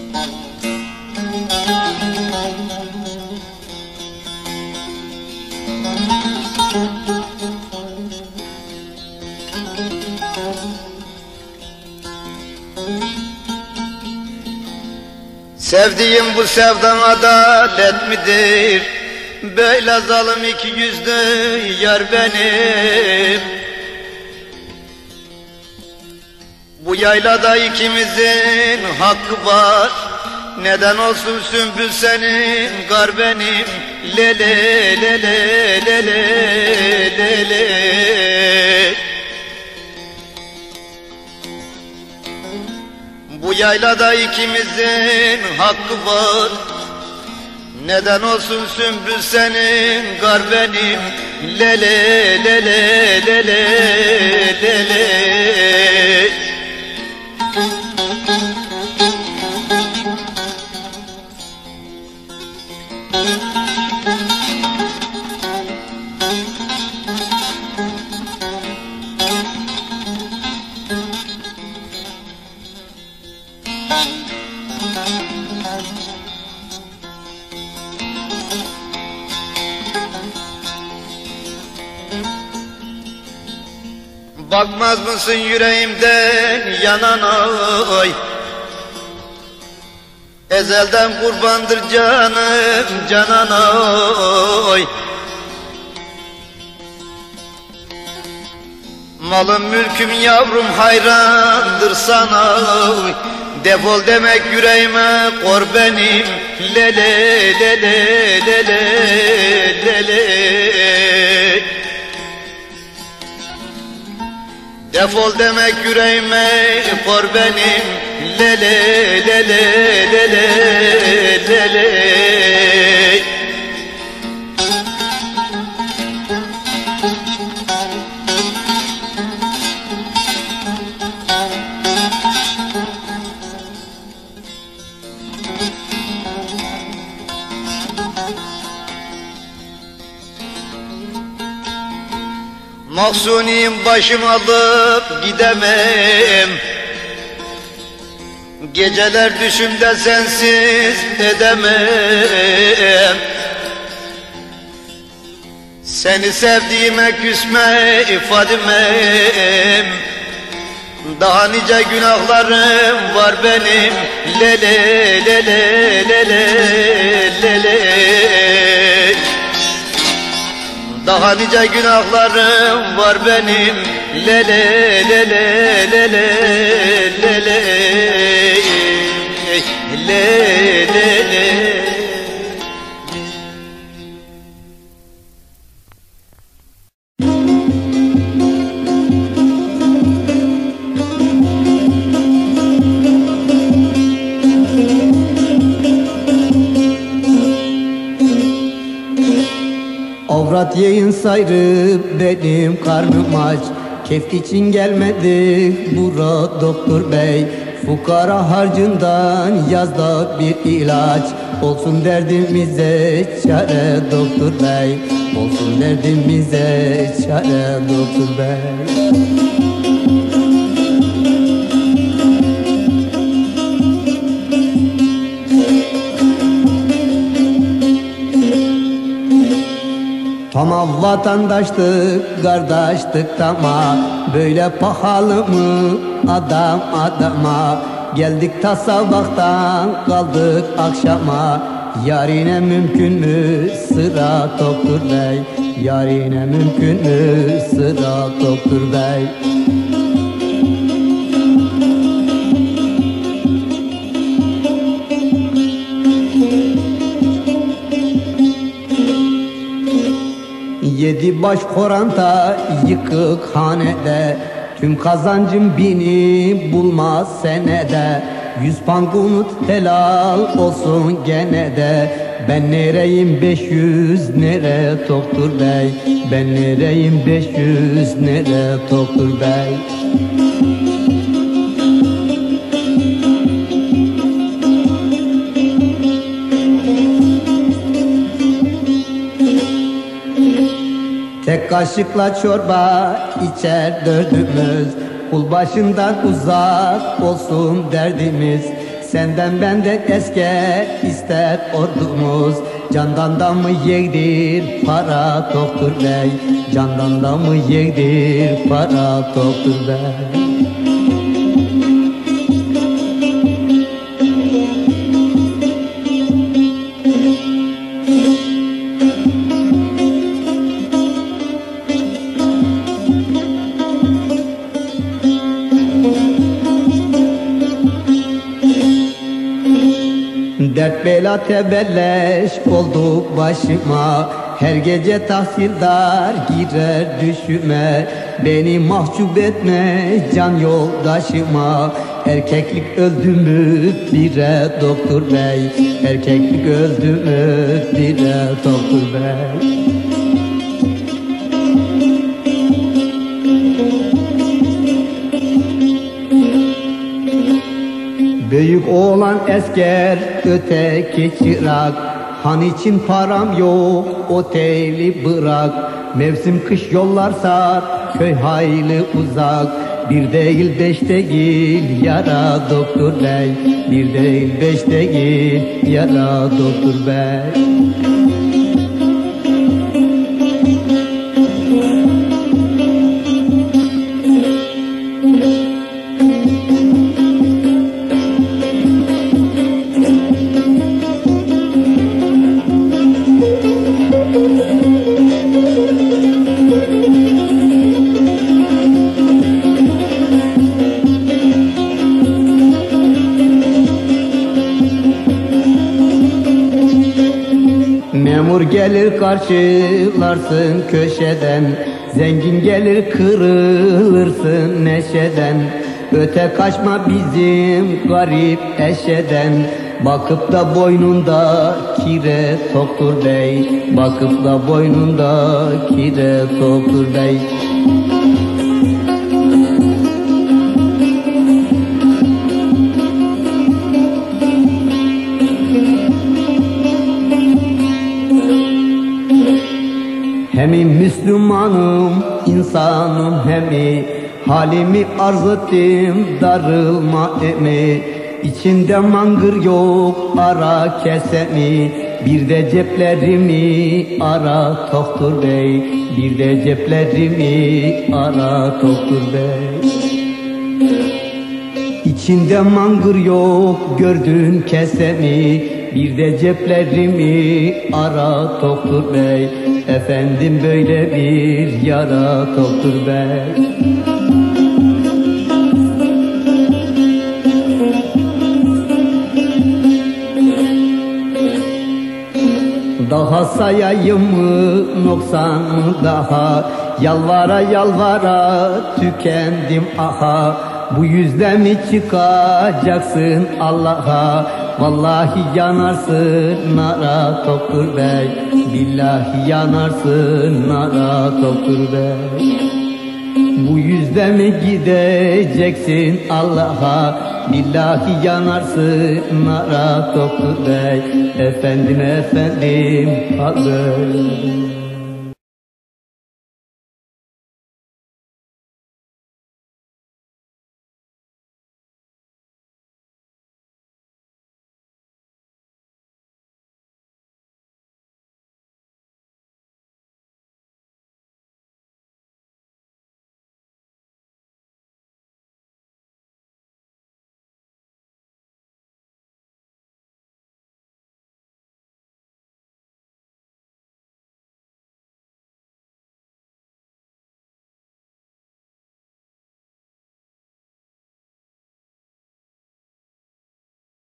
Sevdiğim bu sevdan adalet midir? Böyle zalim iki yüzlü yar benim. Bu yaylada ikimizin hakkı var. Neden olsun sümbül senin, kar benim. Lele lele lele lele. Bu yaylada ikimizin hakkı var. Neden olsun sümbül senin, kar benim. Lele lele lele lele. Bakmaz mısın yüreğimden yanan oy? Ezelden kurbandır canım canan oy. Malım mülküm yavrum hayrandır sana oy. Defol demek yüreğime kor benim. Lele lele lele lele. Defol demek yüreğime kor benim. Lele lele lele lele. Mahzuniyim başım alıp gidemem. Geceler düşümde sensiz edemem. Seni sevdiğime küsme Fadime'm. Daha nice günahlarım var benim. Lele lele lele lele. Daha nice günahlarım var benim. Lele lele lele lele lele. Avrat yayın sayrı benim karnım aç. Keyif için gelmedik bura doktor bey. Fukara harcından yaz da bir ilaç. Olsun derdimize çare doktor bey. Olsun derdimize çare doktor bey. Tamam vatandaştık, kardeştik tamam. Böyle pahalı mı adam adama? Geldik ta sabahtan kaldık akşama. Yarine mümkün mü sıra doktor bey? Yarine mümkün mü sıra doktor bey? Yedi baş koranta yıkık hanede. Tüm kazancım bini bulmaz senede. 100 pangunut helal olsun gene de. Ben nereyim 500 nere doktor bey? Ben nereyim 500 nere doktor bey? Tek kaşıkla çorba içer dördümüz. Kul başından uzak olsun derdimiz. Senden benden esker ister ordumuz. Candan da mı yedir para doktor bey? Candan da mı yedir para doktor bey? Dert bela tebelleş oldu başıma. Her gece tahsildar girer düşüme. Beni mahcup etme can yoldaşıma. Erkeklik öldü mü bire doktor bey? Erkeklik öldü mü bire doktor bey? Büyük oğlan esker, öteki çırak. Han için param yok, oteli bırak. Mevsim kış yollar sar, köy hayli uzak. Bir değil beş değil yara doktor bey. Bir değil beş değil yara doktor bey. Memur gelir karşılarsın köşeden. Zengin gelir kırılırsın neşeden. Öte kaçma bizim garip eşeden. Bakıp da boynunda kire doktor bey. Bakıp da boynunda kire doktor bey. Hemi Müslümanım, insanım hemi. Halimi arz ettim, darılma emi. İçinde mangır yok, ara kesemi. Bir de ceplerimi ara doktor bey. Bir de ceplerimi ara doktor bey. İçinde mangır yok, gördün kesemi. Bir de ceplerimi ara doktor bey. Efendim böyle bir yara doktor bey. Daha sayayım mı noksan daha? Yalvara yalvara tükendim aha. Bu yüzden mi çıkacaksın Allah'a? Vallahi yanarsın nara doktor bey. Billahi yanarsın nara doktor bey. Bu yüzden mi gideceksin Allah'a? Billahi yanarsın nara doktor bey. Efendim efendim pardon.